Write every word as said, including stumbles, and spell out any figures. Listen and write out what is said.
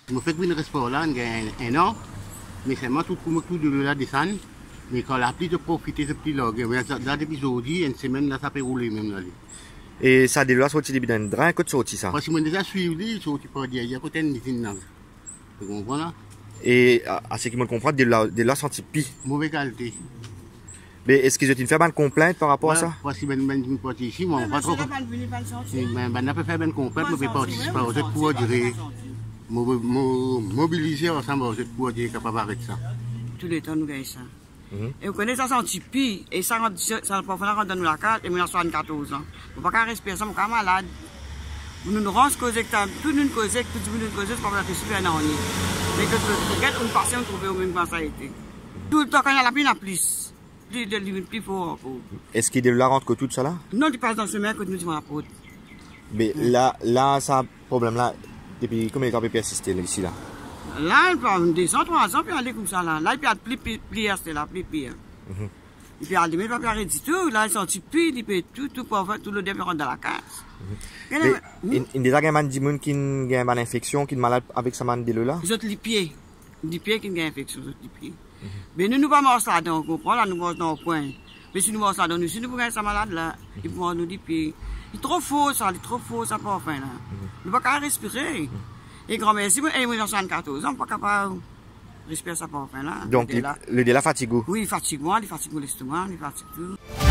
Je me fais que une restaurant là, un an, mais seulement tout pour tout de là descendre. Mais quand la pluie de profiter de ce petit log, là depuis aujourd'hui, une semaine là ça peut rouler même là. Et ça, de là, sorti depuis un drain, que tu sorti ça? Parce que moi déjà suivi, sorti par dire, il y a côté une usine là. Tu comprends là? Et à ce qui me comprend, de là, de là sorti pi. Mauvaise qualité. Mais est-ce que tu as fait une complainte par rapport ouais, à ça? Parce que ben ben une partie ici, moi pas trop. Ben ben n'a pas fait une complainte, mais participer au jeu pour dire mobiliser ensemble au jeu pour dire capable d'arrêter ça. Tous les temps nous gagnons ça. Mm-hmm. Et vous connaissez ça senti pire et ça ça parfois rend dans la carte et moi soixante-quatorze ans. On pas respirer ça, on est malade. Nous nous rendons cause que tout nous cause que tout nous cause c'est pas que super non ni. Mais que peut-être on passe on trouver au même pas ça été. Tout le temps quand il y a la pluie la plus. Plus de limite plus fort encore. Est-ce qu'il est de là rentre que tout ça là? Non, tu passes dans ce mec que nous disons la porte. Mais mm. là là ça problème là depuis combien de temps peut persister ici là? Là, il peut descendre trois ans, puis aller comme ça là. Là, il peut être plus pire, c'est là, plus pire. Il peut aller, mais il peut pas arrêter du tout. Là, il sent plus, il peut tout, tout pour faire tout le développement dans la case. Il y a déjà des gens qui ont une infection, qui sont malades avec sa main de là? Les autres, les pieds. Les pieds qui ont une infection, les autres, les pieds. Mais nous, nous ne pas morts ça, donc, on comprend, là, nous morts dans le point. Mais si nous morts ça, donc, nous, si nous pouvons être malade là, ils vont nous les pieds. Il est trop faux, ça, il est trop faux, ça, pas enfin là. Nous ne pouvons pas respirer. Et grand-mère, si moi, j'ai soixante-quatorze ans, je ne suis pas capable de respirer ça pour enfin là. Donc, le délai fatigue? Oui, il fatigue moi, il fatigue l'estomac, il fatigue tout.